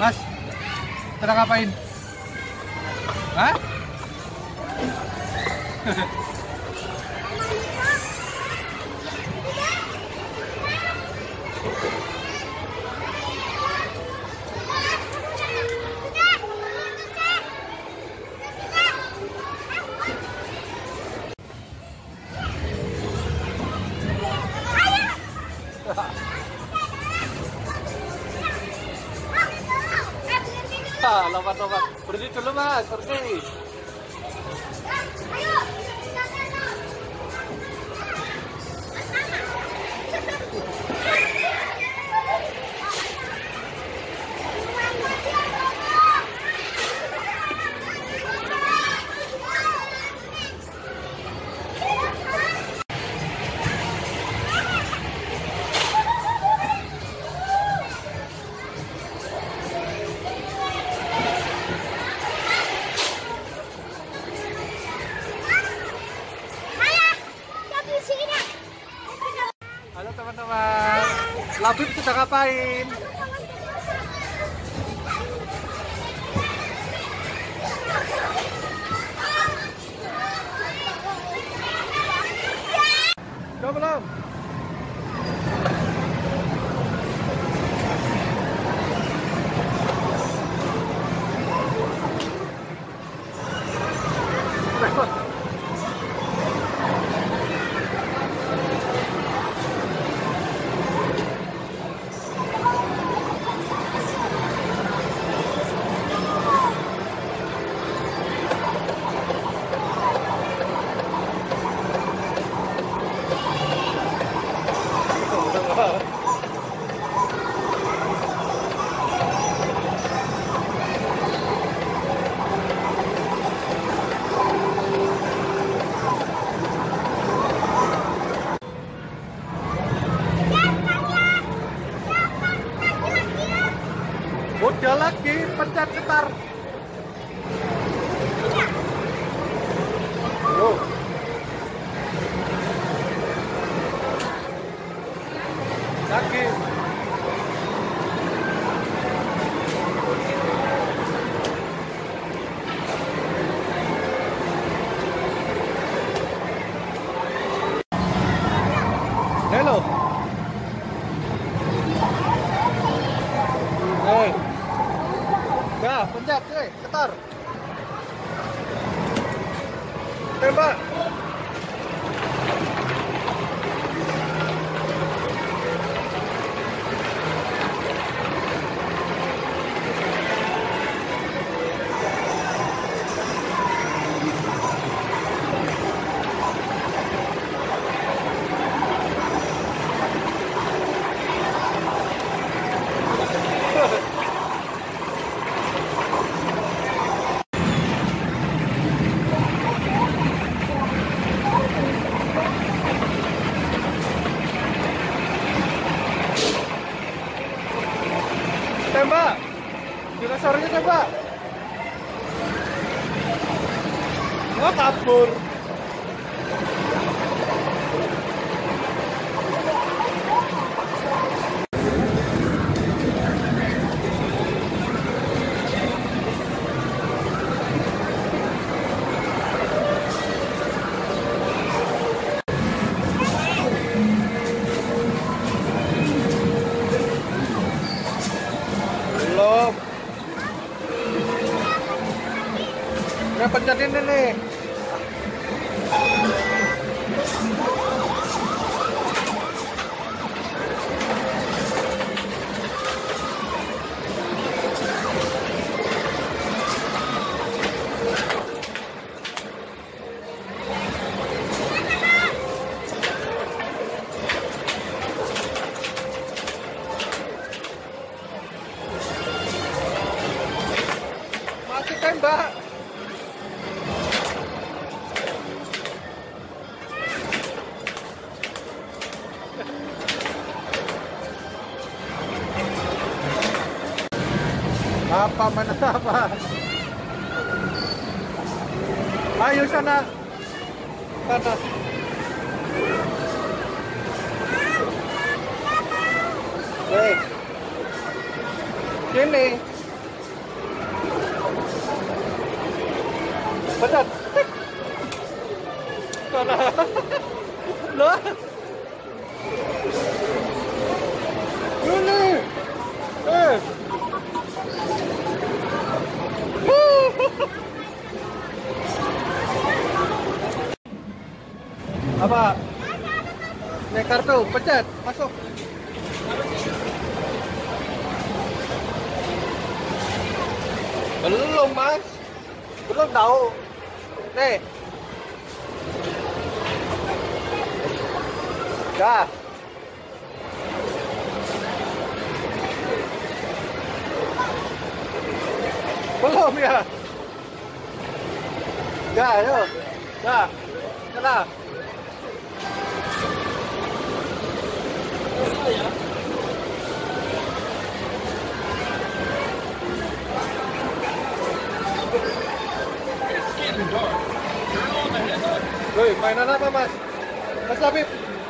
Mas, sedang ngapain? Hah? Lompat-lompat. Berhenti dulu mas, berhenti. Halo teman-teman, Labib sedang ngapain? Udah belum? Udah lagi, pencet setar. Yo. Lagi. Hello. Hey. Ya, pencet, setar. Tembak. Tembak. Dinosaurnya tembak. Oh, kabur. Belum. Udah pencet ini nih. Masih tembak. Apa mana apa? Ayo sana. Sana. Sini. Loh. Ini. Apa? Naik kartu, pencet, masuk. Belum, Mas. Belum tahu. Nih. Dah. Belum ya? Dah, yuk. Dah. Sana. Woi, mainan apa, Mas? Mas Habib.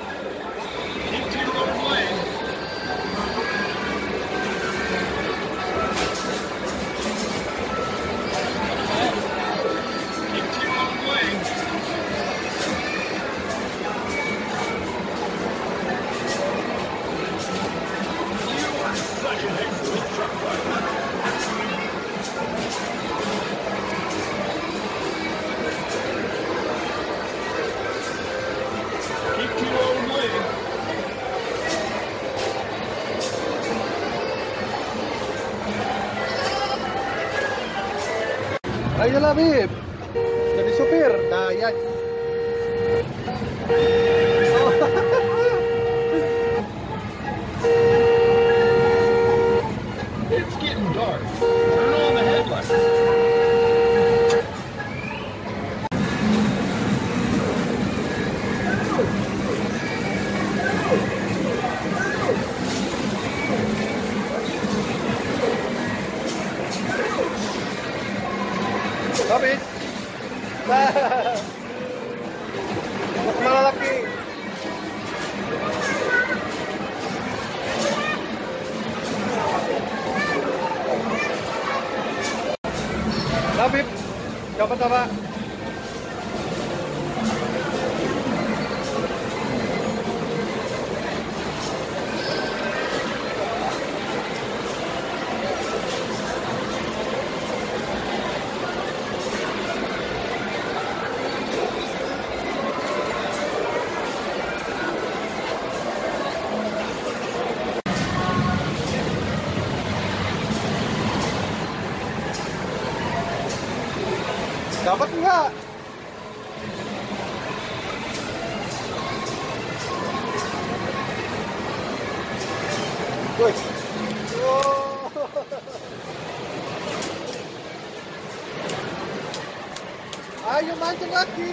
Ayolah, Bib. Jadi supir. Nah, ya. Oh. It's getting dark. Turn on the headlights. Habis. Nah. Malah lagi. Habib, dapat apa? Dapat enggak? Woi. Oh. Ayo mancing lagi.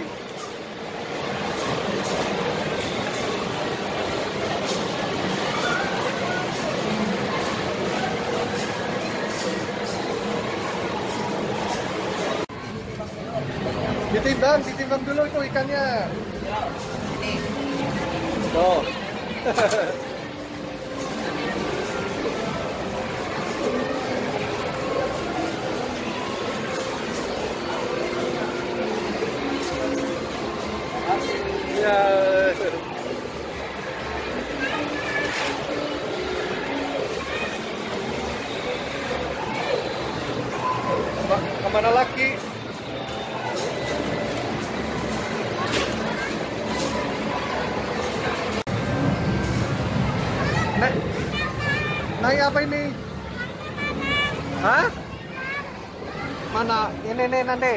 Ditimbang dulu itu ikannya. Tuh. Ya. Kemana lagi? Naik apa ini? Hah? Mana? Ini nih nanti.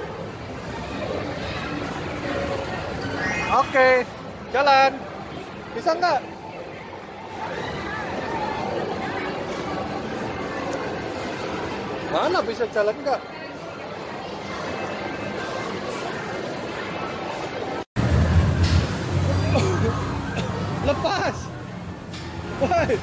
Oke, jalan. Bisa nggak? Mana bisa jalan nggak? Lepas. Woi.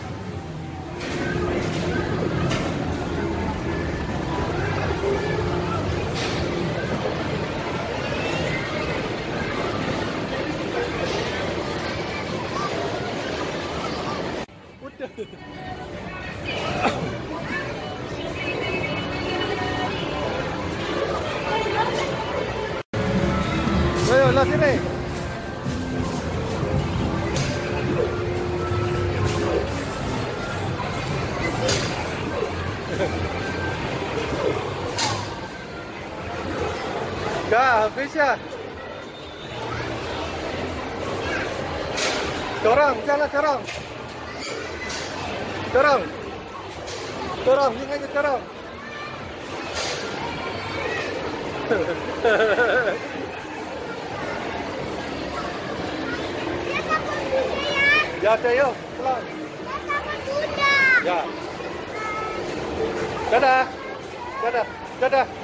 Ayo, lah sini. Dah habis ya. Dorong, jalan dorong. Dorong. Dorong, ini aja dorong. Ya, ayo, pulang. Ya. Dadah. Dadah. Dadah.